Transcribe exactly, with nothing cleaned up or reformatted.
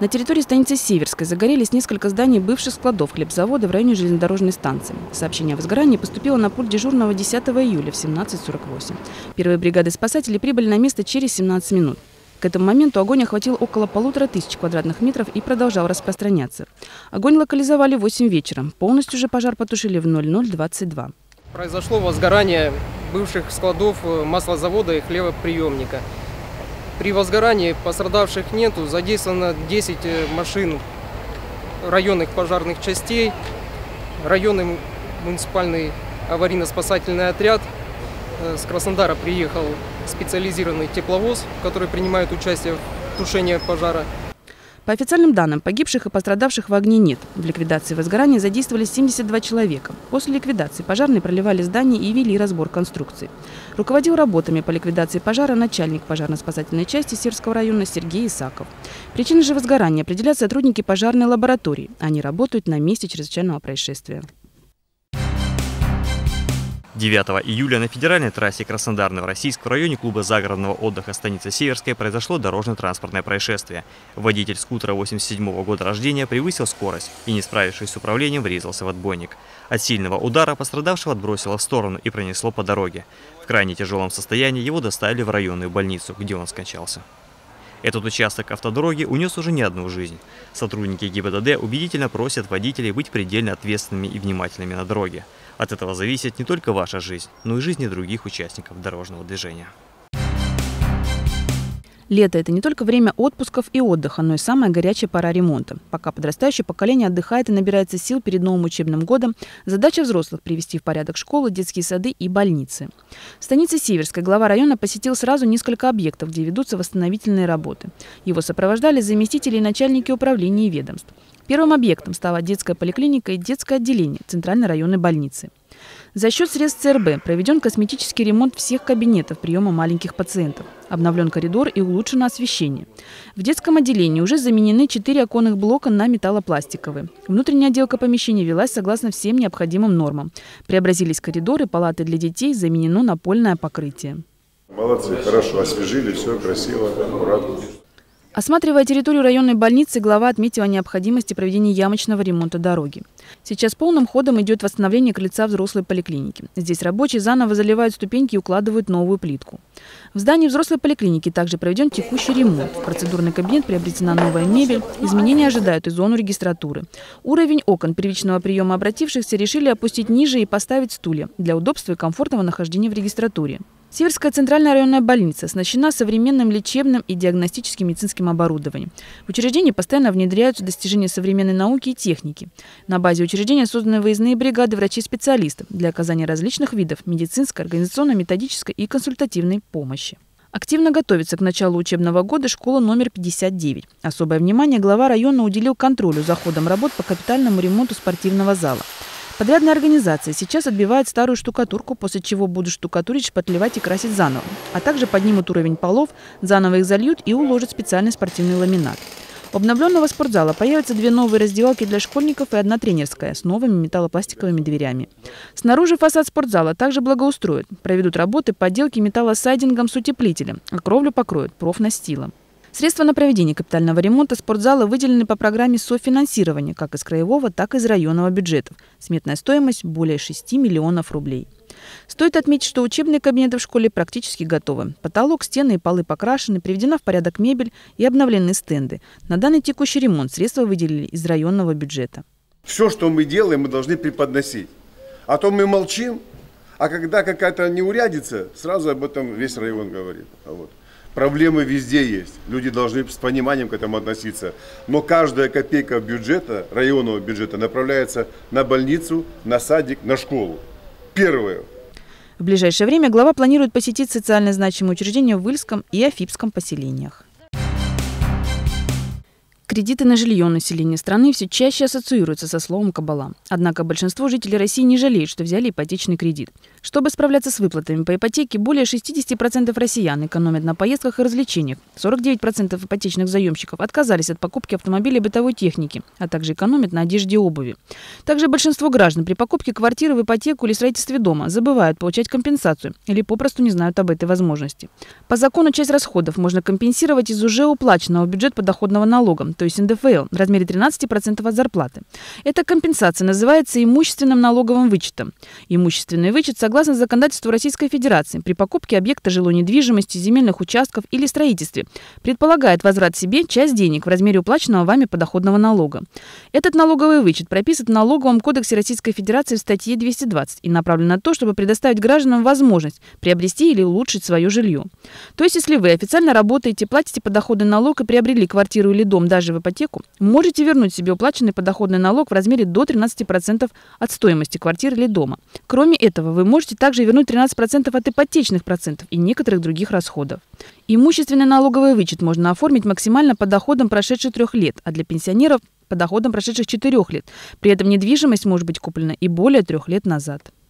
На территории станицы Северской загорелись несколько зданий бывших складов хлебзавода в районе железнодорожной станции. Сообщение о возгорании поступило на пульт дежурного десятого июля в семнадцать сорок восемь. Первые бригады спасателей прибыли на место через семнадцать минут. К этому моменту огонь охватил около полутора тысяч квадратных метров и продолжал распространяться. Огонь локализовали в восемь вечера. Полностью же пожар потушили в ноль ноль двадцать два. Произошло возгорание бывших складов маслозавода и хлебоприемника. При возгорании пострадавших нету, задействовано десять машин районных пожарных частей, районный муниципальный аварийно-спасательный отряд. С Краснодара приехал специализированный тепловоз, который принимает участие в тушении пожара. По официальным данным, погибших и пострадавших в огне нет. В ликвидации возгорания задействовались семьдесят два человека. После ликвидации пожарные проливали здания и вели разбор конструкций. Руководил работами по ликвидации пожара начальник пожарно-спасательной части Северского района Сергей Исаков. Причины же возгорания определяют сотрудники пожарной лаборатории. Они работают на месте чрезвычайного происшествия. девятого июля на федеральной трассе Краснодар-Новороссийск в районе клуба загородного отдыха станицы Северская произошло дорожно-транспортное происшествие. Водитель скутера восемьдесят седьмого года рождения превысил скорость и, не справившись с управлением, врезался в отбойник. От сильного удара пострадавшего отбросило в сторону и пронесло по дороге. В крайне тяжелом состоянии его доставили в районную больницу, где он скончался. Этот участок автодороги унес уже не одну жизнь. Сотрудники ГИБДД убедительно просят водителей быть предельно ответственными и внимательными на дороге. От этого зависит не только ваша жизнь, но и жизни других участников дорожного движения. Лето – это не только время отпусков и отдыха, но и самая горячая пора ремонта. Пока подрастающее поколение отдыхает и набирается сил перед новым учебным годом, задача взрослых – привести в порядок школы, детские сады и больницы. В станице Северской глава района посетил сразу несколько объектов, где ведутся восстановительные работы. Его сопровождали заместители и начальники управления и ведомств. Первым объектом стала детская поликлиника и детское отделение Центральной районной больницы. За счет средств ЦРБ проведен косметический ремонт всех кабинетов приема маленьких пациентов. Обновлен коридор и улучшено освещение. В детском отделении уже заменены четыре оконных блока на металлопластиковые. Внутренняя отделка помещений велась согласно всем необходимым нормам. Преобразились коридоры, палаты для детей, заменено напольное покрытие. Молодцы, хорошо, освежили, все красиво, аккуратно. Осматривая территорию районной больницы, глава отметила необходимости проведения ямочного ремонта дороги. Сейчас полным ходом идет восстановление крыльца взрослой поликлиники. Здесь рабочие заново заливают ступеньки и укладывают новую плитку. В здании взрослой поликлиники также проведен текущий ремонт. В процедурный кабинет приобретена новая мебель. Изменения ожидают и зону регистратуры. Уровень окон первичного приема обратившихся решили опустить ниже и поставить стулья для удобства и комфортного нахождения в регистратуре. Северская центральная районная больница оснащена современным лечебным и диагностическим медицинским оборудованием. В учреждении постоянно внедряются достижения современной науки и техники. На базе учреждения созданы выездные бригады врачей-специалистов для оказания различных видов медицинской, организационно-методической и консультативной помощи. Активно готовится к началу учебного года школа номер пятьдесят девять. Особое внимание глава района уделил контролю за ходом работ по капитальному ремонту спортивного зала. Подрядная организация сейчас отбивает старую штукатурку, после чего будут штукатурить, шпатлевать и красить заново. А также поднимут уровень полов, заново их зальют и уложат специальный спортивный ламинат. У обновленного спортзала появятся две новые раздевалки для школьников и одна тренерская с новыми металлопластиковыми дверями. Снаружи фасад спортзала также благоустроят. Проведут работы по отделке металлосайдингом с утеплителем, а кровлю покроют профнастилом. Средства на проведение капитального ремонта спортзала выделены по программе софинансирования как из краевого, так и из районного бюджетов. Сметная стоимость – более шести миллионов рублей. Стоит отметить, что учебные кабинеты в школе практически готовы. Потолок, стены и полы покрашены, приведена в порядок мебель и обновлены стенды. На данный текущий ремонт средства выделили из районного бюджета. Все, что мы делаем, мы должны преподносить. А то мы молчим, а когда какая-то неурядица, сразу об этом весь район говорит. Вот. Проблемы везде есть. Люди должны с пониманием к этому относиться. Но каждая копейка бюджета, районного бюджета, направляется на больницу, на садик, на школу. Первое. В ближайшее время глава планирует посетить социально значимые учреждения в Ильском и Афипском поселениях. Кредиты на жилье населения страны все чаще ассоциируются со словом «кабала». Однако большинство жителей России не жалеют, что взяли ипотечный кредит. Чтобы справляться с выплатами по ипотеке, более шестидесяти процентов россиян экономят на поездках и развлечениях. сорок девять процентов ипотечных заемщиков отказались от покупки автомобиля и бытовой техники, а также экономят на одежде и обуви. Также большинство граждан при покупке квартиры в ипотеку или строительстве дома забывают получать компенсацию или попросту не знают об этой возможности. По закону часть расходов можно компенсировать из уже уплаченного в бюджет подоходного налога, то то есть эн дэ эф эл, в размере тринадцати процентов от зарплаты. Эта компенсация называется имущественным налоговым вычетом. Имущественный вычет, согласно законодательству Российской Федерации, при покупке объекта жилой недвижимости, земельных участков или строительстве предполагает возврат себе часть денег в размере уплаченного вами подоходного налога. Этот налоговый вычет прописан в Налоговом кодексе Российской Федерации в статье двести двадцать и направлен на то, чтобы предоставить гражданам возможность приобрести или улучшить свое жилье. То есть, если вы официально работаете, платите подоходный налог и приобрели квартиру или дом даже в ипотеку, можете вернуть себе уплаченный подоходный налог в размере до тринадцати процентов от стоимости квартиры или дома. Кроме этого, вы можете также вернуть тринадцать процентов от ипотечных процентов и некоторых других расходов. Имущественный налоговый вычет можно оформить максимально по доходам прошедших трех лет, а для пенсионеров – по доходам прошедших четырех лет. При этом недвижимость может быть куплена и более трех лет назад.